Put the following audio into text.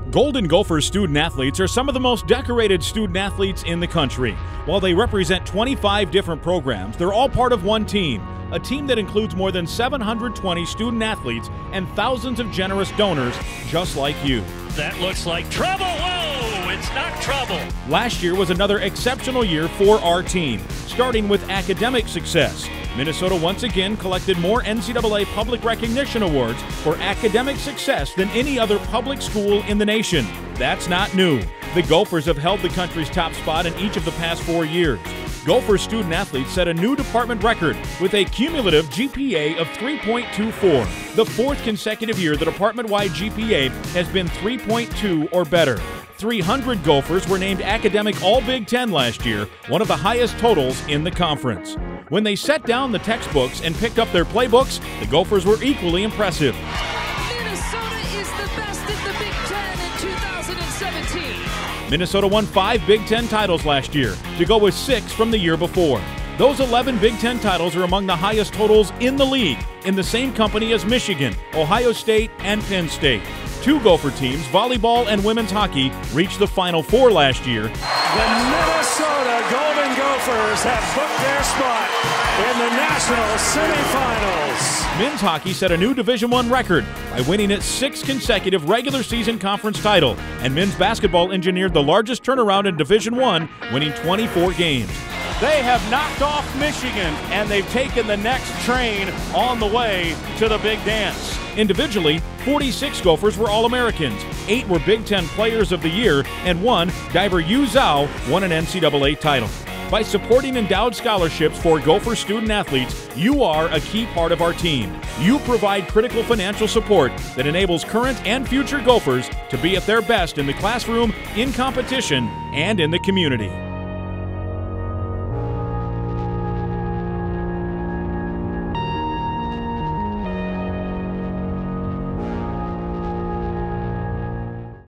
Golden Gopher student athletes are some of the most decorated student athletes in the country. While they represent 25 different programs, they're all part of one team, a team that includes more than 720 student athletes and thousands of generous donors just like you. That looks like trouble. Whoa, it's not trouble. Last year was another exceptional year for our team, starting with academic success. Minnesota once again collected more NCAA public recognition awards for academic success than any other public school in the nation. That's not new. The Gophers have held the country's top spot in each of the past 4 years. Gopher student athletes set a new department record with a cumulative GPA of 3.24, the fourth consecutive year the department-wide GPA has been 3.2 or better. 300 Gophers were named Academic All-Big Ten last year, one of the highest totals in the conference. When they set down the textbooks and picked up their playbooks, the Gophers were equally impressive. Minnesota is the best in the Big Ten in 2017. Minnesota won 5 Big Ten titles last year, to go with 6 from the year before. Those 11 Big Ten titles are among the highest totals in the league, in the same company as Michigan, Ohio State, and Penn State. 2 Gopher teams, volleyball and women's hockey, reached the Final Four last year. The Minnesota Golden Gophers have booked their spot in the national semifinals. Men's hockey set a new Division I record by winning its 6th consecutive regular season conference title, and men's basketball engineered the largest turnaround in Division I, winning 24 games. They have knocked off Michigan, and they've taken the next train on the way to the big dance. Individually, 46 Gophers were All-Americans, 8 were Big Ten Players of the Year, and one, diver Yu Zhao, won an NCAA title. By supporting endowed scholarships for Gopher student athletes, you are a key part of our team. You provide critical financial support that enables current and future Gophers to be at their best in the classroom, in competition, and in the community.